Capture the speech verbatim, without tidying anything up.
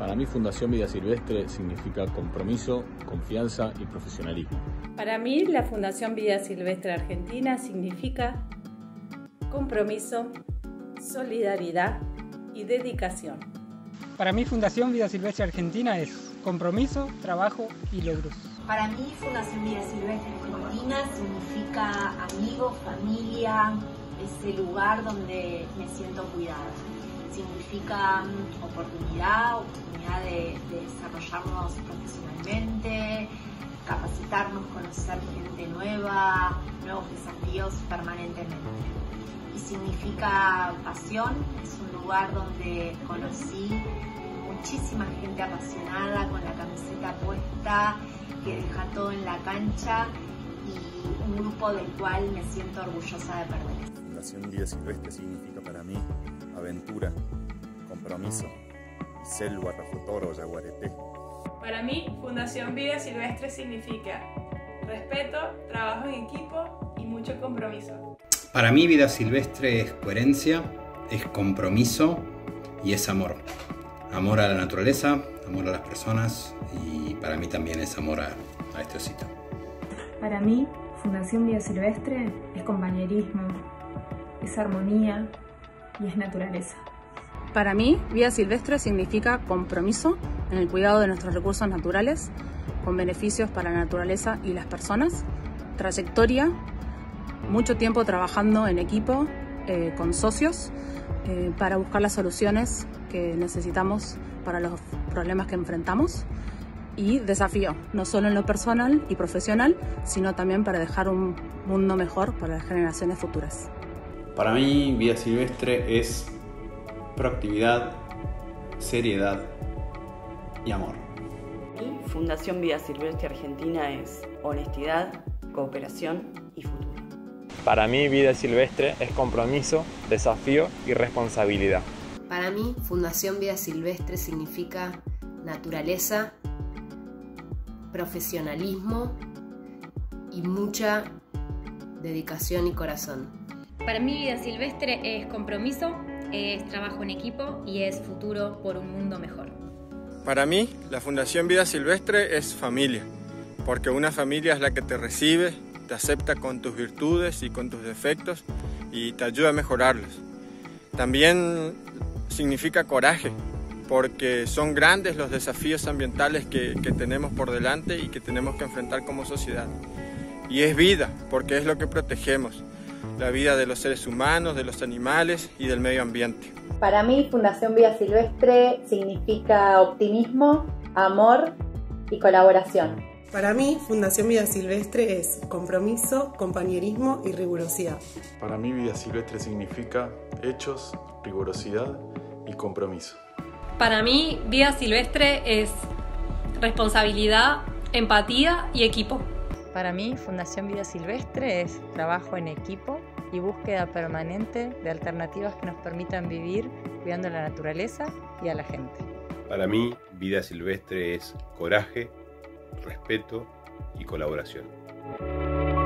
Para mí, Fundación Vida Silvestre significa compromiso, confianza y profesionalismo. Para mí, la Fundación Vida Silvestre Argentina significa compromiso, solidaridad y dedicación. Para mí, Fundación Vida Silvestre Argentina es compromiso, trabajo y logros. Para mí, Fundación Vida Silvestre Argentina significa amigos, familia, ese lugar donde me siento cuidada. Significa oportunidad, oportunidad de, de desarrollarnos profesionalmente, capacitarnos, conocer gente nueva, nuevos desafíos permanentemente. Y significa pasión, es un lugar donde conocí muchísima gente apasionada, con la camiseta puesta, que deja todo en la cancha, y un grupo del cual me siento orgullosa de pertenecer. Fundación Vida Silvestre significa para mí aventura, compromiso, selva, rafotoro, yaguareté. Para mí, Fundación Vida Silvestre significa respeto, trabajo en equipo y mucho compromiso. Para mí, Vida Silvestre es coherencia, es compromiso y es amor. Amor a la naturaleza, amor a las personas y para mí también es amor a, a este osito. Para mí, Fundación Vida Silvestre es compañerismo, es armonía y es naturaleza. Para mí, Vida Silvestre significa compromiso en el cuidado de nuestros recursos naturales, con beneficios para la naturaleza y las personas, trayectoria, mucho tiempo trabajando en equipo, eh, con socios, eh, para buscar las soluciones que necesitamos para los problemas que enfrentamos, y desafío, no solo en lo personal y profesional, sino también para dejar un mundo mejor para las generaciones futuras. Para mí, Vida Silvestre es proactividad, seriedad y amor. Y Fundación Vida Silvestre Argentina es honestidad, cooperación y futuro. Para mí, Vida Silvestre es compromiso, desafío y responsabilidad. Para mí, Fundación Vida Silvestre significa naturaleza, profesionalismo y mucha dedicación y corazón. Para mí, Vida Silvestre es compromiso, es trabajo en equipo y es futuro por un mundo mejor. Para mí, la Fundación Vida Silvestre es familia, porque una familia es la que te recibe, te acepta con tus virtudes y con tus defectos y te ayuda a mejorarlos. También significa coraje, porque son grandes los desafíos ambientales que, que tenemos por delante y que tenemos que enfrentar como sociedad. Y es vida, porque es lo que protegemos, la vida de los seres humanos, de los animales y del medio ambiente. Para mí, Fundación Vida Silvestre significa optimismo, amor y colaboración. Para mí, Fundación Vida Silvestre es compromiso, compañerismo y rigurosidad. Para mí, Vida Silvestre significa hechos, rigurosidad y compromiso. Para mí, Vida Silvestre es responsabilidad, empatía y equipo. Para mí, Fundación Vida Silvestre es trabajo en equipo y búsqueda permanente de alternativas que nos permitan vivir cuidando la naturaleza y a la gente. Para mí, Vida Silvestre es coraje, respeto y colaboración.